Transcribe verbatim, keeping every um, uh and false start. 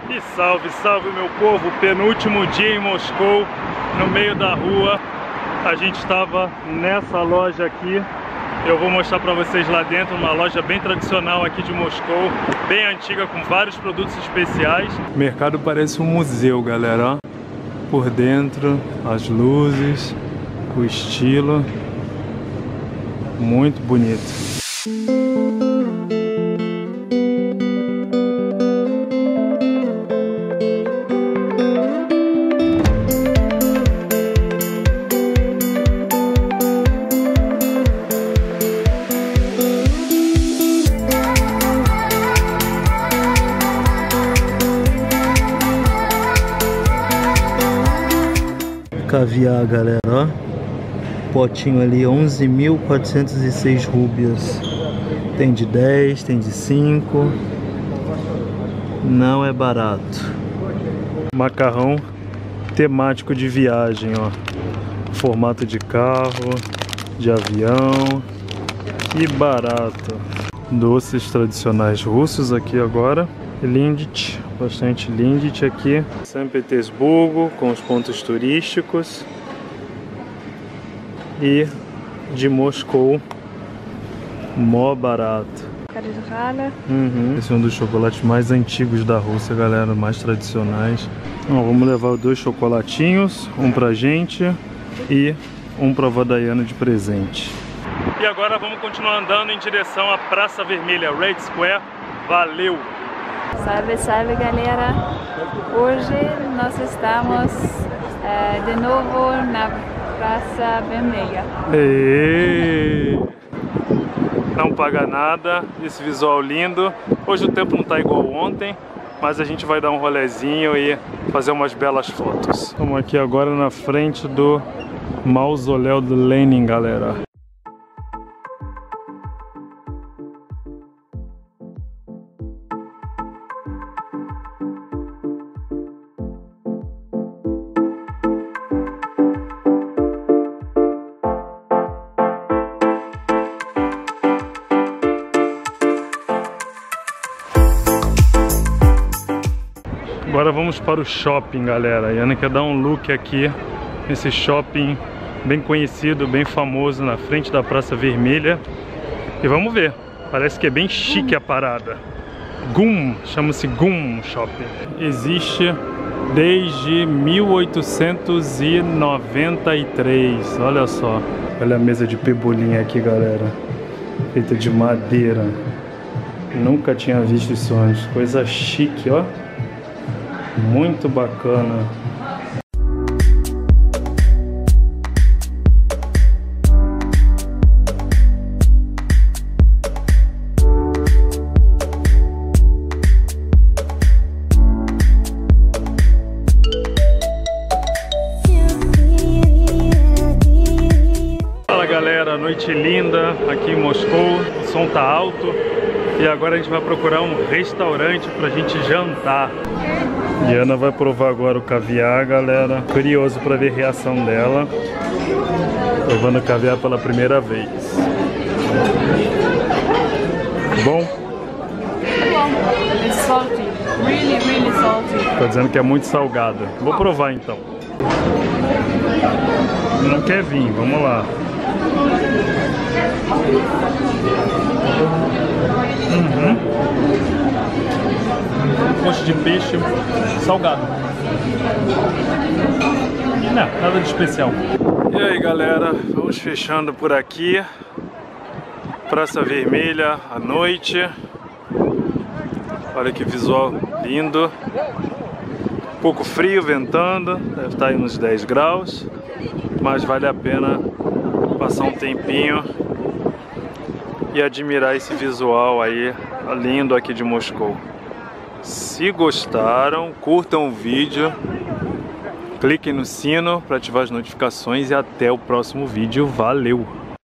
E salve, salve meu povo, penúltimo dia em Moscou, no meio da rua. A gente estava nessa loja aqui. Eu vou mostrar pra vocês lá dentro, uma loja bem tradicional aqui de Moscou, bem antiga, com vários produtos especiais. O mercado parece um museu, galera, ó. Por dentro, as luzes, o estilo, muito bonito. Caviar, galera, ó. Potinho ali, onze mil quatrocentos e seis rúbias. Tem de dez, tem de cinco. Não é barato. Macarrão temático de viagem, ó. Formato de carro, de avião. Que barato. Doces tradicionais russos aqui agora. Lindt, bastante Lindt aqui. São Petersburgo, com os pontos turísticos. E de Moscou, mó barato. Uhum. Esse é um dos chocolates mais antigos da Rússia, galera, mais tradicionais. Então, vamos levar dois chocolatinhos, um pra gente e um pra vó Dayana de presente. E agora vamos continuar andando em direção à Praça Vermelha, Red Square. Valeu! Salve, salve, galera! Hoje nós estamos é, de novo na Praça Vermelha. Ei. Não paga nada, esse visual lindo. Hoje o tempo não tá igual ontem, mas a gente vai dar um rolezinho e fazer umas belas fotos. Estamos aqui agora na frente do Mausoléu do Lenin, galera. Agora vamos para o shopping, galera. A Yana quer dar um look aqui nesse shopping bem conhecido, bem famoso, na frente da Praça Vermelha. E vamos ver, parece que é bem chique a parada. GUM, chama-se GUM Shopping. Existe desde mil oitocentos e noventa e três, olha só. Olha a mesa de pebolim aqui, galera, feita de madeira. Nunca tinha visto isso antes, coisa chique, ó. Muito bacana. Fala, galera, noite linda aqui em Moscou. O som tá alto e agora a gente vai procurar um restaurante pra gente jantar. Diana vai provar agora o caviar, galera. Curioso para ver a reação dela. Provando caviar pela primeira vez. Bom? Bom, it's salty, really, really salty. Tá dizendo que é muito salgado. Vou provar então. Não quer vir, vamos lá. Uhum. Gosto de peixe salgado. Não, nada de especial. E aí, galera, vamos fechando por aqui. Praça Vermelha à noite. Olha que visual lindo. Um pouco frio, ventando, deve estar aí uns dez graus, mas vale a pena passar um tempinho e admirar esse visual aí lindo aqui de Moscou. Se gostaram, curtam o vídeo, cliquem no sino para ativar as notificações e até o próximo vídeo. Valeu!